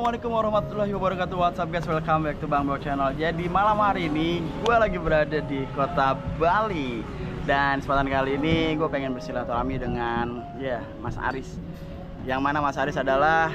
Assalamualaikum warahmatullahi wabarakatuh. What's up guys, welcome back to Bang Bo Channel. Jadi malam hari ini gue lagi berada di kota Bali. Dan kesempatan kali ini gue pengen bersilaturahmi dengan Mas Aris. Yang mana Mas Aris adalah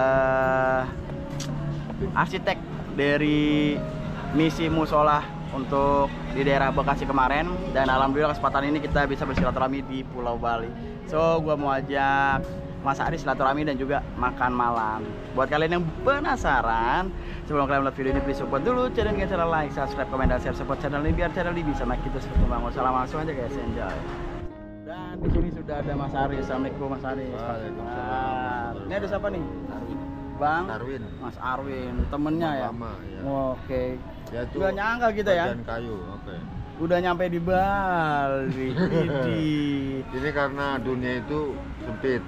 arsitek dari misi musola untuk di daerah Bekasi kemarin. Dan alhamdulillah kesempatan ini kita bisa bersilaturahmi di Pulau Bali. So gue mau ajak Mas Aris silaturahmi dan juga makan malam. Buat kalian yang penasaran, sebelum kalian melihat video ini, please support dulu channel dengan cara like, subscribe, komen, dan share support channel ini biar channel ini bisa makin terus berkembang. Wassalamualaikum, langsung aja guys, enjoy. Dan di sini sudah ada Mas Aris. Assalamualaikum Mas Aris. Waalaikumsalam. Ini ada siapa nih? Bang Arwin. Mas Arwin, temennya ya. Lama, ya. Oke. Ya, itu Udah nyangka kita ya. bagian kayu, oke. Udah nyampe di Bali. Ini karena dunia itu sempit.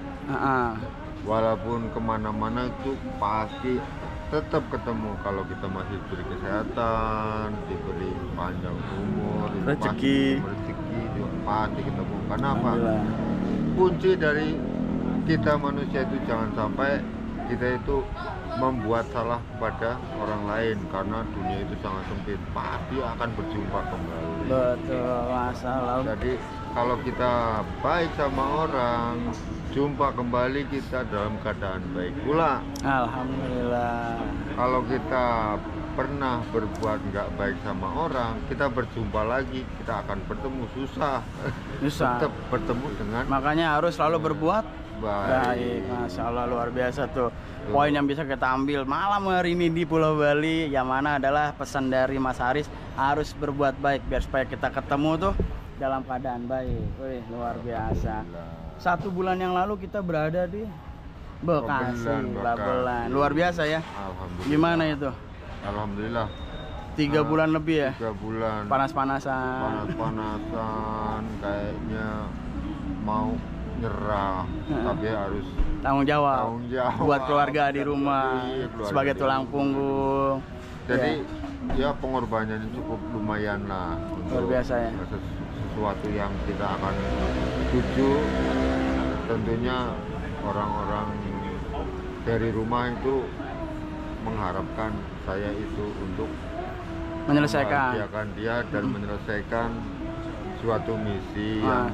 Walaupun kemana-mana itu pasti tetap ketemu kalau kita masih diberi kesehatan, diberi panjang umur, rezeki itu pasti ketemu. Karena apa? Kunci dari kita manusia itu jangan sampai kita itu membuat salah pada orang lain, karena dunia itu sangat sempit, pasti akan berjumpa kembali. Betul, masalah. Jadi kalau kita baik sama orang, jumpa kembali kita dalam keadaan baik pula. Alhamdulillah. Kalau kita pernah berbuat nggak baik sama orang, kita berjumpa lagi, kita akan bertemu susah. Tetap bertemu dengan, makanya harus selalu berbuat baik. Masya Allah, luar biasa tuh poin yang bisa kita ambil malam hari ini di Pulau Bali, yang mana adalah pesan dari Mas Aris, harus berbuat baik biar supaya kita ketemu tuh dalam keadaan baik. Wih, luar biasa. 1 bulan yang lalu kita berada di Bekasi, Babelan. Luar biasa ya. Alhamdulillah. Gimana itu? Alhamdulillah. 3 bulan lebih ya. 3 bulan. Panas-panasan. Panas-panasan, kayaknya mau nyerah, tapi harus tanggung jawab buat keluarga di rumah, sebagai tulang punggung. Jadi ya pengorbanannya cukup lumayan lah untuk luar biasa ya. Sesuatu yang kita akan tuju. Tentunya orang-orang dari rumah itu mengharapkan saya itu untuk menyelesaikan dia dan menyelesaikan suatu misi yang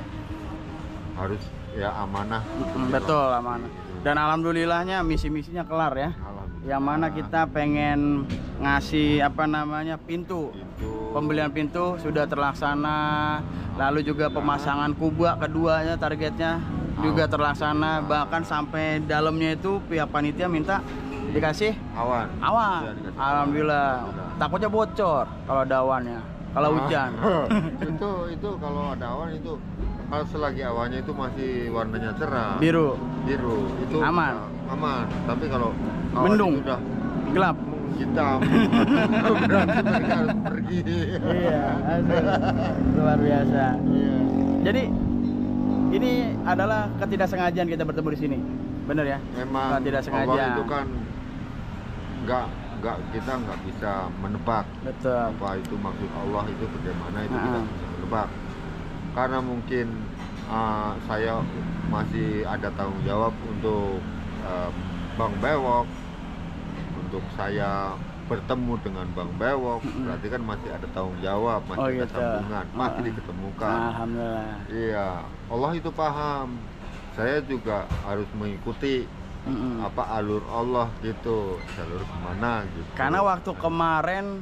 harus ya amanah. Betul, amanah. Dan alhamdulillahnya misi-misinya kelar ya. Yang mana kita pengen ngasih pintu. Pembelian pintu sudah terlaksana. Lalu juga pemasangan kubah keduanya targetnya juga terlaksana. Bahkan sampai dalamnya itu pihak panitia minta dikasih awan. Ya, alhamdulillah. Takutnya bocor kalau ada awannya. Kalau hujan. itu kalau ada awan itu, kalau selagi awannya itu masih warnanya cerah, biru itu aman. Tapi kalau mendung, sudah gelap, hitam, berarti mereka harus pergi. Iya, luar biasa. Iya. Jadi ini adalah ketidaksengajaan kita bertemu di sini, bener ya? Memang tidak sengaja. Allah itu kan kita nggak bisa menebak. Betul. Apa itu maksud Allah itu bagaimana, itu kita bisa menebak. Karena mungkin saya masih ada tanggung jawab untuk Bang Bewok, untuk saya bertemu dengan Bang Bewok, berarti kan masih ada tanggung jawab, masih ada sambungan, masih diketemukan. Alhamdulillah. Iya, Allah itu paham. Saya juga harus mengikuti alur Allah gitu, jalur kemana gitu. Karena waktu kemarin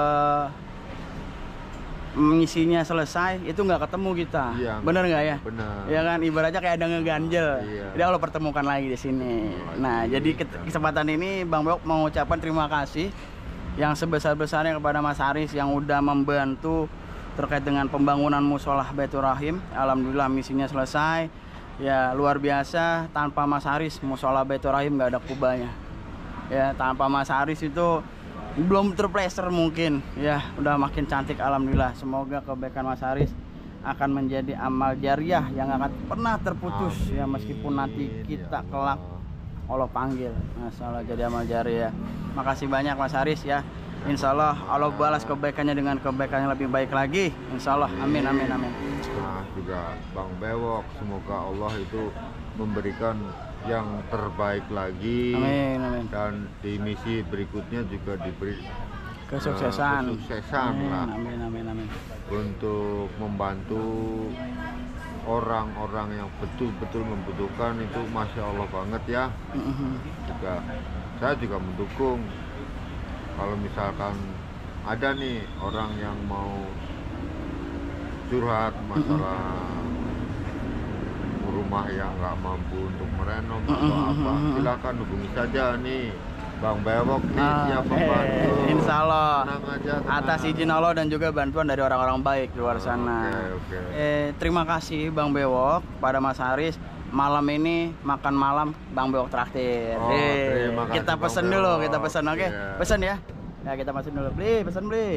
misinya selesai itu nggak ketemu kita, bener nggak ya? Bener. Ya kan, ibaratnya kayak ada ngeganjel. Jadi Allah pertemukan lagi di sini. Nah, jadi kesempatan ini Bang Bewok mau ucapkan terima kasih yang sebesar-besarnya kepada Mas Aris yang udah membantu terkait dengan pembangunan musola Baitur Rahim. Alhamdulillah misinya selesai. Ya luar biasa, tanpa Mas Aris musola Baitur Rahim nggak ada kubahnya. Ya tanpa Mas Aris itu belum terpleser mungkin ya, udah makin cantik alhamdulillah. Semoga kebaikan Mas Aris akan menjadi amal jariah yang akan pernah terputus. Amin. Ya meskipun nanti kita kelak Allah panggil, masalah jadi amal jariah. Makasih banyak Mas Aris ya. Insya Allah Allah balas kebaikannya dengan kebaikan yang lebih baik lagi. Insya Allah. Amin amin amin. Nah juga Bang Bewok, semoga Allah itu memberikan yang terbaik lagi. Amin amin. Dan di misi berikutnya juga diberi Kesuksesan. Kesuksesan lah. Amin amin amin. Untuk membantu orang-orang yang betul-betul membutuhkan itu Masya Allah banget ya. Juga saya juga mendukung kalau misalkan ada nih orang yang mau curhat masalah rumah yang nggak mampu untuk merenov atau apa, silakan hubungi saja nih Bang Bewok nih, siap membantu. Insya Allah. Tenang aja, tenang. Atas izin Allah dan juga bantuan dari orang-orang baik di luar sana. Terima kasih Bang Bewok pada Mas Haris. Malam ini makan malam Bang Bewok traktir. Terima kasih, kita pesen Bang dulu, Bewok. kita pesen, oke? Iya. Pesen ya. Ya kita pesen dulu. Pesen beli.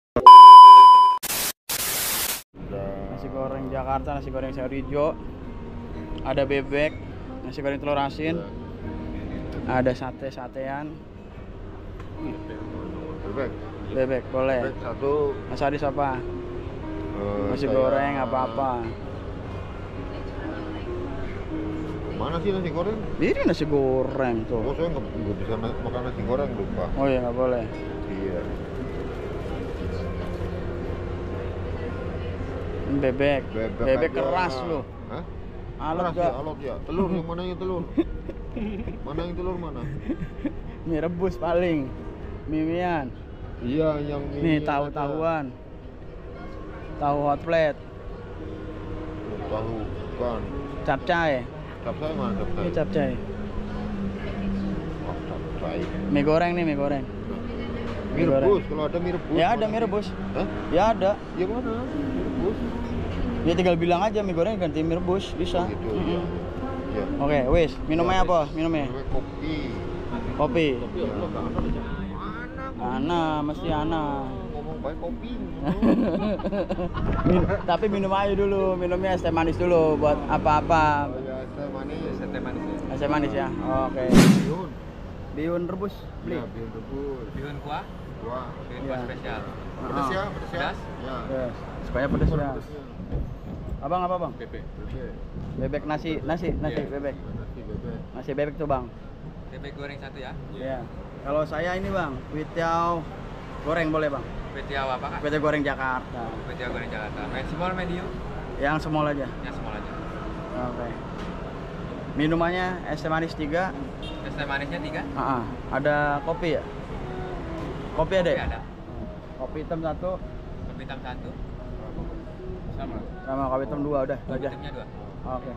Nasi goreng Jakarta, nasi goreng sayur hijau. Ada bebek, nasi goreng telur asin. Ada sate-satean. Bebek boleh. Bebek satu. Mas Haris apa? Nasi Saya- goreng apa-apa. Mana sih nasi goreng? Ini nasi goreng tuh. Oh, saya nggak bisa makan nasi goreng, lupa. Oh iya nggak boleh. Iya. Ini bebek. Bebek aja. keras loh. Hah? Alot Keras ya, gak? alot ya. Telur yang mana yang telur? Mana yang telur mana? Mie rebus paling. Mimian. Iya, yang Nih ini tahu-tahuan. Tahu hot plate. aja. Tahu kan. Capcay. Capcay mana capcay? Ini capcay. Oh, capcay. Mie goreng nih mie goreng. Mie rebus, kalau ada mie rebus. Ya ada mana mie sih? rebus. Hah? Ya ada. Ya mana? Mie rebus. Ya tinggal bilang aja mie goreng ganti mie rebus bisa. Oh, gitu, iya. Iya. Oke, wis. Minumnya apa? Minumnya? Namanya kopi. Kopi. Mana? Ana, mesti Ana. Ngomong baik kopi. Tapi minum aja dulu, minumnya es teh manis dulu buat apa-apa. Oh ya, teh manis. Teh manis. Es teh manis ya. Oke. Bihun. Bihun rebus beli. Ya, bihun rebus. Bihun kuah, Wah. bihun Iya. kuah spesial. Pedas ya, pedas ya. Pedas? Ya. Yes. Supaya pedes ya. Pedasnya. Abang apa bang? Bebek. Bebek. Bebek nasi Iya. bebek. Nasi bebek. Nasi bebek tuh bang. Bebek goreng satu ya. Iya. Kalau saya ini bang, kuitiau goreng boleh bang. Kuitiau apa kak? Kuitiau goreng Jakarta. Kuitiau goreng Jakarta. Small, medium? Yang small aja. Yang small aja. Oke. Minumannya es teh manis 3. Es teh manisnya 3? Ada kopi ya? Kopi ada Kopi ya? ada. Kopi hitam 1 Kopi hitam 1. Sama. sama kopi hitam 2 udah itu Kopi aja. hitamnya 2. Oke.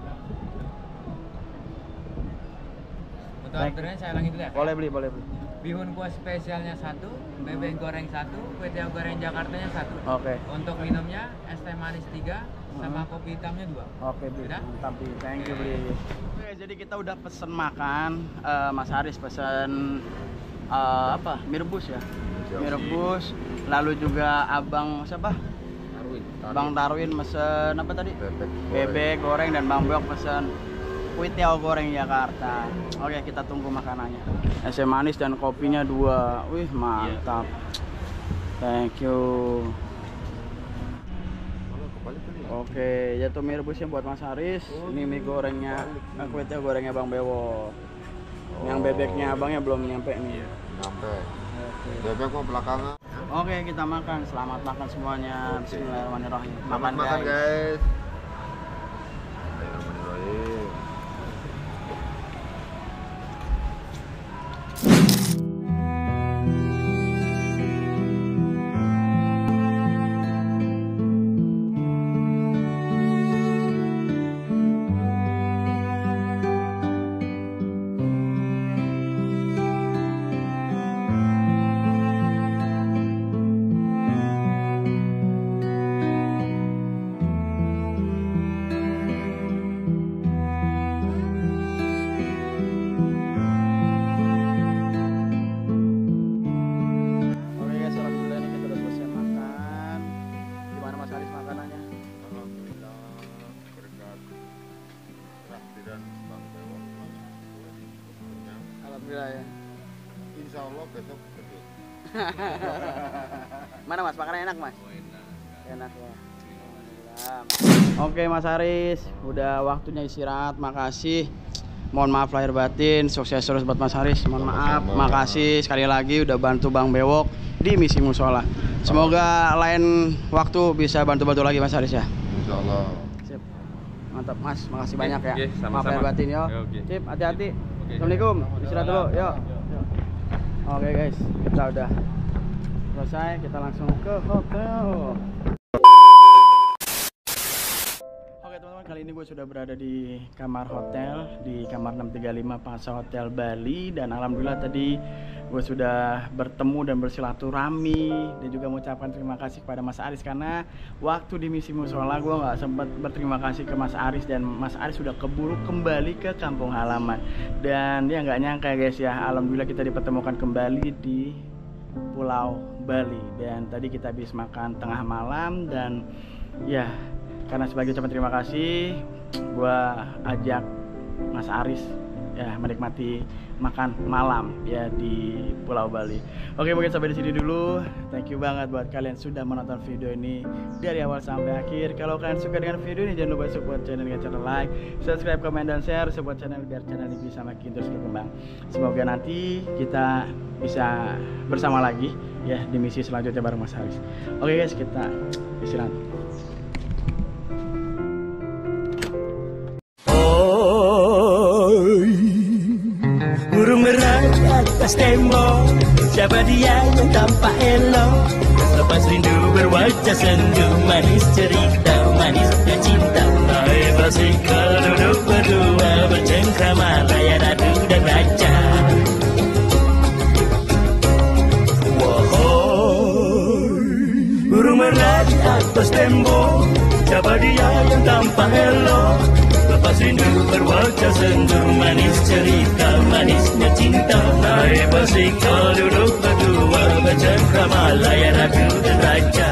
Untuk orderannya saya ulangi dulu ya. Boleh beli. Bihun kuah spesialnya 1, bebek goreng 1, kuitiau goreng Jakartanya 1. Oke. Untuk minumnya es teh manis 3 sama kopi hitamnya 2. Oke, Bli. Udah? Mantap, Bli. Thank you, Bli. Oke, jadi kita udah pesen makan. Mas Haris pesen apa? Mie rebus ya? Mie rebus. Lalu juga Abang siapa? Bang Darwin pesen apa tadi? Bebek goreng dan Bang Bewok pesen kuitiau goreng Jakarta. Oke, kita tunggu makanannya. Es teh manis dan kopinya 2. Wih, mantap. Thank you. Oke, jatuh mie rebusnya buat Mas Haris. Ini mie gorengnya, kuitiau gorengnya Bang Bewok. Yang bebeknya abangnya belum nyampe nih. Nyampe. Bebek kok belakangan. Oke, kita makan. Selamat makan semuanya. Bismillahirrahmanirrahim. Selamat makan guys. Bismillahirrahmanirrahim. Oke guys, alhamdulillah ini kita udah selesai makan. Gimana Mas Haris makanannya? Alhamdulillah berkat takdiran Bang Bewok. Alhamdulillah ya. Insya Allah besok gede. Mana Mas, makanan enak Mas? Enak ya. Oke Mas Haris, udah waktunya istirahat, makasih. Mohon maaf lahir batin, sukses terus buat Mas Haris. Mohon maaf, makasih sekali lagi udah bantu Bang Bewok di Misi Musola. Semoga lain waktu bisa bantu-bantu lagi Mas Haris ya. Insyaallah. Sip. Mantap Mas, makasih banyak ya. sama-sama. Maaf lahir batin yo. Sip, hati-hati. Assalamualaikum. Istirahat dulu, yuk. Oke guys, kita udah selesai, kita langsung ke hotel. Oke teman-teman, kali ini gue sudah berada di kamar hotel, di kamar 635 Pasa Hotel Bali. Dan alhamdulillah tadi gue sudah bertemu dan bersilaturahmi, dan juga mengucapkan terima kasih kepada Mas Aris, karena waktu di Misi Musola gue nggak sempat berterima kasih ke Mas Aris, dan Mas Aris sudah keburu kembali ke kampung halaman. Dan ya nggak nyangka ya guys ya, alhamdulillah kita dipertemukan kembali di Pulau Bali. Dan tadi kita habis makan tengah malam, dan ya karena sebagai ucapan terima kasih, gua ajak Mas Aris ya menikmati makan malam ya di Pulau Bali. Oke, mungkin sampai di sini dulu. Thank you banget buat kalian sudah menonton video ini dari awal sampai akhir. Kalau kalian suka dengan video ini, jangan lupa support channel dengan cara like, subscribe, komen, dan share. Support channel biar channel ini bisa makin terus berkembang. Semoga nanti kita bisa bersama lagi ya di misi selanjutnya bareng Mas Haris. Oke guys, kita istirahat. Burung merah atas tembok, siapa dia yang tampak elok? Lepas rindu berwajah sendu, manis cerita, manisnya cinta. Hai bersikap duduk berdua, bercengkrama layar ratu dan raja. Wahai burung merah di atas tembok, siapa dia yang tampak elok? Lepas rindu berwajah sendu, manis cerita, manisnya cinta. Naik bersikap duduk berdua, bercengkrama layar ratu dan raja.